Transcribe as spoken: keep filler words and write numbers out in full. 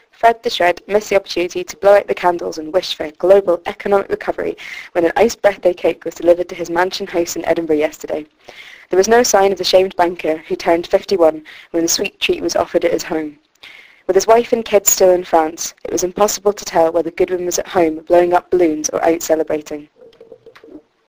Fred the Shred missed the opportunity to blow out the candles and wish for a global economic recovery when an iced birthday cake was delivered to his mansion house in Edinburgh yesterday. There was no sign of the shamed banker who turned fifty-one when the sweet treat was offered at his home. With his wife and kids still in France, it was impossible to tell whether Goodwin was at home blowing up balloons or out celebrating.